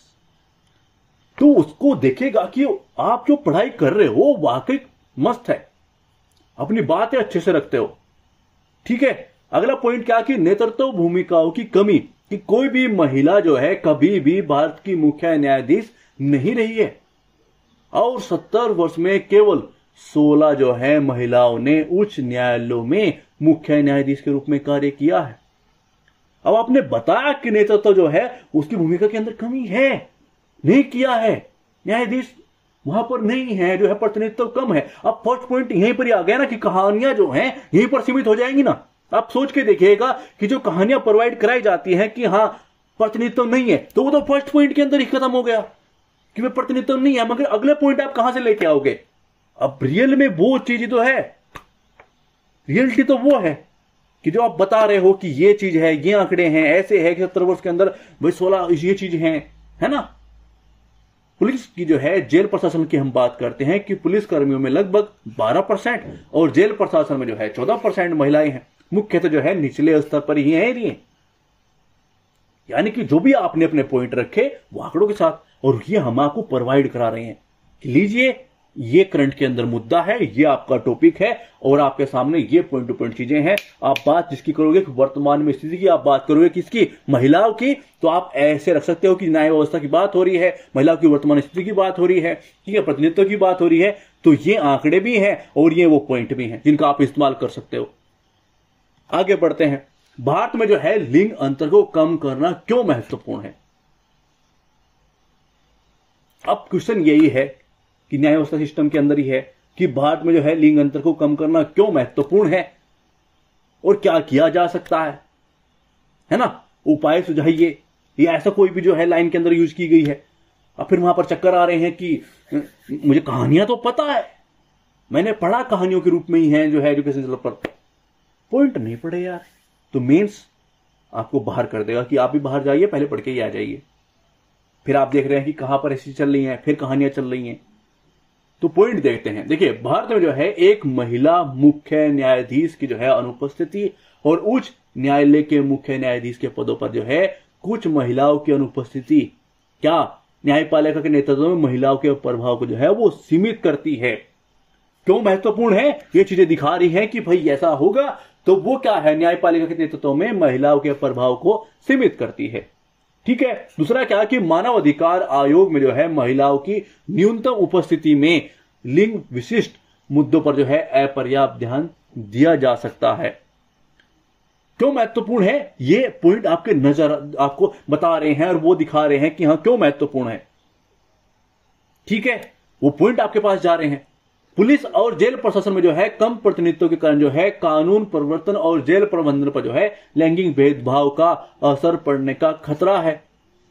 तो उसको देखेगा कि आप जो पढ़ाई कर रहे हो वाकई मस्त है, अपनी बातें अच्छे से रखते हो। ठीक है, अगला पॉइंट क्या कि नेतृत्व भूमिकाओं की कमी, कि कोई भी महिला जो है कभी भी भारत की मुख्य न्यायाधीश नहीं रही है और सत्तर वर्ष में केवल सोलह जो है महिलाओं ने उच्च न्यायालयों में मुख्य न्यायाधीश के रूप में कार्य किया है। अब आपने बताया कि नेतृत्व जो है उसकी भूमिका के अंदर कमी है, नहीं किया है, न्यायाधीश वहां पर नहीं है, जो है प्रतिनिधित्व कम है। अब फर्स्ट पॉइंट यहीं पर ही आ गया ना कि कहानियां जो हैं यहीं पर सीमित हो जाएंगी ना। आप सोच के देखिएगा कि जो कहानियां प्रोवाइड कराई जाती हैं कि हाँ प्रतिनिधित्व नहीं है, तो वो तो फर्स्ट पॉइंट के अंदर ही खत्म हो गया कि वे प्रतिनिधित्व नहीं है, मगर अगले पॉइंट आप कहां से लेके आओगे? अब रियल में वो चीज तो है, रियलिटी तो वो है कि जो आप बता रहे हो कि ये चीज है, ये आंकड़े हैं, ऐसे है कि सत्तर वर्ष के अंदर भाई सोलह ये चीज है, है ना। पुलिस की जो है जेल प्रशासन की हम बात करते हैं कि पुलिस कर्मियों में लगभग बारह परसेंट और जेल प्रशासन में जो है चौदह परसेंट महिलाएं हैं। मुख्यतः जो है निचले स्तर पर ही है ये, यानी कि जो भी आपने अपने पॉइंट रखे वो आंकड़ों के साथ, और ये हम आपको प्रोवाइड करा रहे हैं कि लीजिए ये करंट के अंदर मुद्दा है, ये आपका टॉपिक है और आपके सामने ये पॉइंट टू पॉइंट चीजें हैं। आप बात जिसकी करोगे वर्तमान में स्थिति की, आप बात करोगे किसकी? महिलाओं की, तो आप ऐसे रख सकते हो कि न्याय व्यवस्था की बात हो रही है, महिलाओं की वर्तमान स्थिति की बात हो रही है, ठीक है, प्रतिनिधित्व की बात हो रही है। तो ये आंकड़े भी हैं और ये वो पॉइंट भी हैं जिनका आप इस्तेमाल कर सकते हो। आगे बढ़ते हैं। भारत में जो है लिंग अंतर को कम करना क्यों महत्वपूर्ण है? अब क्वेश्चन यही है कि न्याय व्यवस्था सिस्टम के अंदर ही है कि भारत में जो है लिंग अंतर को कम करना क्यों महत्वपूर्ण है और क्या किया जा सकता है, है ना। उपाय सुझाइए, या ऐसा कोई भी जो है लाइन के अंदर यूज की गई है। अब फिर वहां पर चक्कर आ रहे हैं कि मुझे कहानियां तो पता है, मैंने पढ़ा, कहानियों के रूप में ही है जो है एजुकेशन पर, पॉइंट नहीं पढ़े यार। तो मेंस आपको बाहर कर देगा कि आप भी बाहर जाइए, पहले पढ़ के ही आ जाइए, फिर आप देख रहे हैं कि कहां पर ऐसी चल रही है, फिर कहानियां चल रही हैं। तो पॉइंट देखते हैं। देखिए, भारत में जो है एक महिला मुख्य न्यायाधीश की जो है अनुपस्थिति और उच्च न्यायालय के मुख्य न्यायाधीश के पदों पर जो है कुछ महिलाओं की अनुपस्थिति क्या न्यायपालिका के नेतृत्व में महिलाओं के प्रभाव को जो है वो सीमित करती है। क्यों महत्वपूर्ण है? ये चीजें दिखा रही हैं कि भाई ऐसा होगा तो वो क्या है, न्यायपालिका के नेतृत्व में महिलाओं के प्रभाव को सीमित करती है। ठीक है। दूसरा क्या कि मानव अधिकार आयोग में जो है महिलाओं की न्यूनतम उपस्थिति में लिंग विशिष्ट मुद्दों पर जो है अपर्याप्त ध्यान दिया जा सकता है। क्यों महत्वपूर्ण है? ये पॉइंट आपके नजर आपको बता रहे हैं और वो दिखा रहे हैं कि हां क्यों महत्वपूर्ण है। ठीक है, वो पॉइंट आपके पास जा रहे हैं। पुलिस और जेल प्रशासन में जो है कम प्रतिनिधित्व के कारण जो है कानून प्रवर्तन और जेल प्रबंधन पर जो है लैंगिक भेदभाव का असर पड़ने का खतरा है।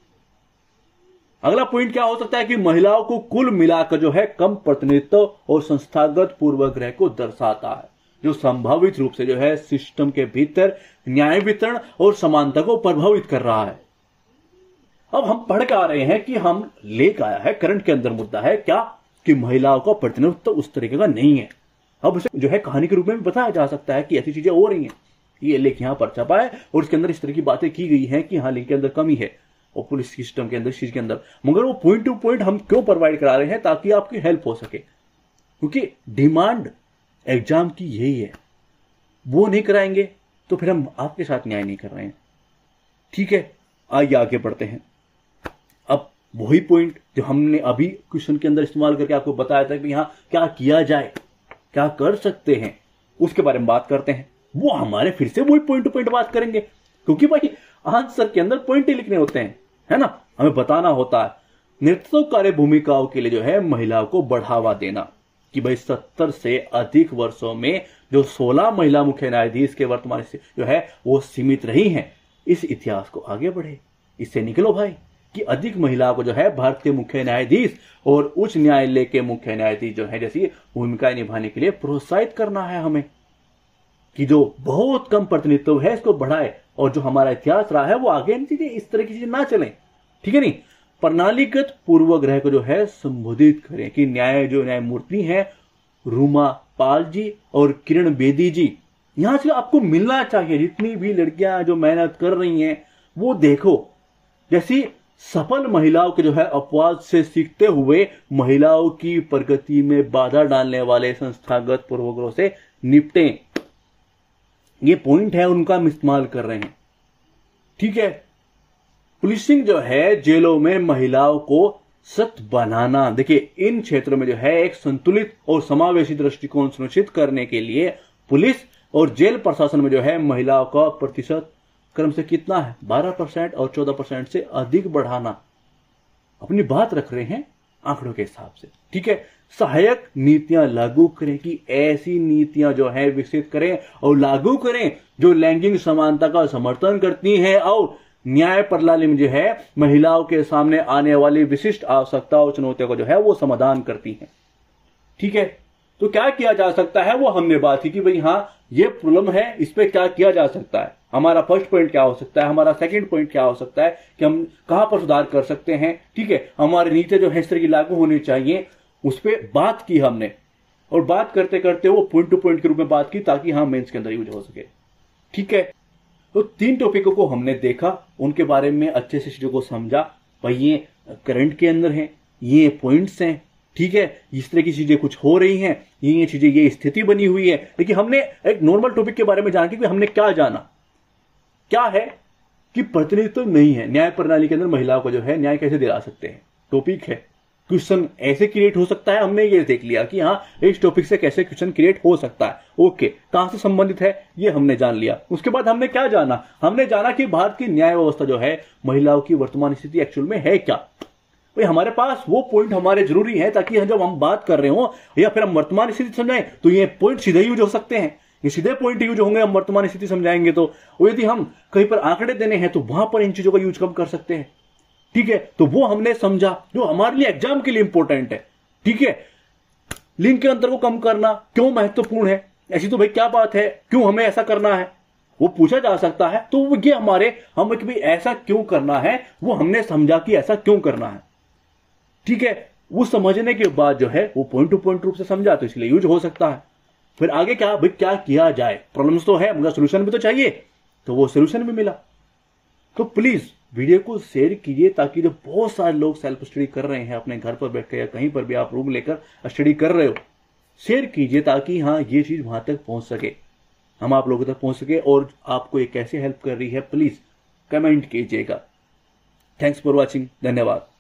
अगला पॉइंट क्या हो सकता है कि महिलाओं को कुल मिलाकर जो है कम प्रतिनिधित्व और संस्थागत पूर्वाग्रह को दर्शाता है, जो संभावित रूप से जो है सिस्टम के भीतर न्याय वितरण और समानता को प्रभावित कर रहा है। अब हम पढ़ के आ रहे हैं कि हम लेकर आया है करंट के अंदर मुद्दा है क्या कि महिलाओं का प्रतिनिधित्व उस तरीके का नहीं है। अब उसे जो है कहानी के रूप में भी बताया जा सकता है कि ऐसी चीजें हो रही हैं, ये लेख यहां पर छपा है और इसके अंदर इस तरह की बातें की गई हैं कि हाँ लिंक के अंदर कमी है और पुलिस सिस्टम के अंदर इस चीज के अंदर, मगर वो पॉइंट टू पॉइंट हम क्यों प्रोवाइड करा रहे हैं ताकि आपकी हेल्प हो सके, क्योंकि डिमांड एग्जाम की यही है। वो नहीं कराएंगे तो फिर हम आपके साथ न्याय नहीं कर रहे हैं। ठीक है, आइए आगे बढ़ते हैं। अब वही पॉइंट जो हमने अभी क्वेश्चन के अंदर इस्तेमाल करके आपको बताया था कि यहां क्या किया जाए, क्या कर सकते हैं, उसके बारे में बात करते हैं। वो हमारे फिर से वही पॉइंट टू पॉइंट बात करेंगे, क्योंकि भाई आंसर के अंदर पॉइंट ही लिखने होते हैं, है ना, हमें बताना होता है। नेतृत्वकारी भूमिकाओं के लिए जो है महिलाओं को बढ़ावा देना कि भाई सत्तर से अधिक वर्षों में जो सोलह महिला मुख्य न्यायाधीश के वर्तमान से जो है वो सीमित रही हैं, इस इतिहास को आगे बढ़े, इससे निकलो भाई कि अधिक महिलाओं को जो है भारत के मुख्य न्यायाधीश और उच्च न्यायालय के मुख्य न्यायाधीश जो है जैसी भूमिकाएं निभाने के लिए प्रोत्साहित करना है हमें, कि जो बहुत कम प्रतिनिधित्व है इसको बढ़ाए और जो हमारा इतिहास रहा है वो आगे चीजें इस तरह की चीजें ना चलें। ठीक है नहीं, प्रणालीगत पूर्वाग्रह को जो है संबोधित करें कि न्याय जो न्यायमूर्ति हैं रूमा पाल जी और किरण बेदी जी, यहां से आपको मिलना चाहिए। जितनी भी लड़कियां जो मेहनत कर रही हैं वो देखो, जैसी सफल महिलाओं के जो है अपवाद से सीखते हुए महिलाओं की प्रगति में बाधा डालने वाले संस्थागत पूर्वाग्रहों से निपटें। ये पॉइंट है, उनका हम इस्तेमाल कर रहे हैं। ठीक है, पुलिसिंग जो है जेलों में महिलाओं को सख्त बनाना। देखिए, इन क्षेत्रों में जो है एक संतुलित और समावेशी दृष्टिकोण सुनिश्चित करने के लिए पुलिस और जेल प्रशासन में जो है महिलाओं का प्रतिशत क्रम से कितना है, बारह परसेंट और चौदह परसेंट से अधिक बढ़ाना। अपनी बात रख रहे हैं आंकड़ों के हिसाब से। ठीक है, सहायक नीतियां लागू करें कि ऐसी नीतियां जो है विकसित करें और लागू करें जो लैंगिक समानता का समर्थन करती हैं और न्याय प्रणाली में जो है महिलाओं के सामने आने वाली विशिष्ट आवश्यकताओं और चुनौतियों को जो है वो समाधान करती हैं। ठीक है, तो क्या किया जा सकता है वो हमने बात की कि भाई हाँ ये प्रॉब्लम है, इस पे क्या किया जा सकता है। हमारा फर्स्ट पॉइंट क्या हो सकता है, हमारा सेकंड पॉइंट क्या हो सकता है कि हम कहां पर सुधार कर सकते हैं। ठीक है, हमारी नीतियां जो है इस तरह की लागू होनी चाहिए, उस पर बात की हमने और बात करते करते वो पॉइंट टू पॉइंट के रूप में बात की ताकि हाँ मेंस के अंदर यूज हो सके। ठीक है, तो तीन टॉपिकों को हमने देखा, उनके बारे में अच्छे से चीजों को समझा। भाई ये करंट के अंदर है, ये पॉइंट्स हैं। ठीक है, इस तरह की चीजें कुछ हो रही हैं, ये ये चीजें, ये स्थिति बनी हुई है। लेकिन हमने एक नॉर्मल टॉपिक के बारे में जाना कि हमने क्या जाना, क्या है कि प्रतिनिधित्व तो नहीं है न्याय प्रणाली के अंदर, महिलाओं को जो है न्याय कैसे दिला सकते हैं, टॉपिक है। क्वेश्चन ऐसे क्रिएट हो सकता है, हमने ये देख लिया कि हाँ इस टॉपिक से कैसे क्वेश्चन क्रिएट हो सकता है। ओके, कहां से संबंधित है ये हमने जान लिया। उसके बाद हमने क्या जाना, हमने जाना कि भारत की न्याय व्यवस्था जो है महिलाओं की वर्तमान स्थिति एक्चुअल में है क्या। भाई हमारे पास वो पॉइंट हमारे जरूरी है ताकि जब हम बात कर रहे हो या फिर हम वर्तमान स्थिति समझाएं तो ये पॉइंट सीधे यूज हो सकते हैं, ये सीधे पॉइंट यूज होंगे हम वर्तमान स्थिति समझाएंगे तो। और यदि हम कहीं पर आंकड़े देने हैं तो वहां पर इन चीजों का यूज कम कर सकते हैं। ठीक है, तो वो हमने समझा जो हमारे लिए एग्जाम के लिए इंपॉर्टेंट है। ठीक है, लिंग के अंतर को कम करना क्यों महत्वपूर्ण है, ऐसी तो भाई क्या बात है, क्यों हमें ऐसा करना है, वो पूछा जा सकता है। तो ये हमारे हम कि भाई ऐसा क्यों करना है, वो हमने समझा कि ऐसा क्यों करना है। ठीक है, वो समझने के बाद जो है वो पॉइंट टू पॉइंट रूप से समझा, तो इसलिए यूज हो सकता है। फिर आगे क्या भाई क्या किया जाए, प्रॉब्लम्स तो है मगर सोल्यूशन भी तो चाहिए, तो वो सोल्यूशन भी मिला। तो प्लीज वीडियो को शेयर कीजिए ताकि जो बहुत सारे लोग सेल्फ स्टडी कर रहे हैं अपने घर पर बैठकर या कहीं पर भी आप रूम लेकर स्टडी कर रहे हो, शेयर कीजिए ताकि हाँ ये चीज वहां तक पहुंच सके, हम आप लोगों तक पहुंच सके। और आपको ये कैसे हेल्प कर रही है प्लीज कमेंट कीजिएगा। थैंक्स फॉर वॉचिंग, धन्यवाद।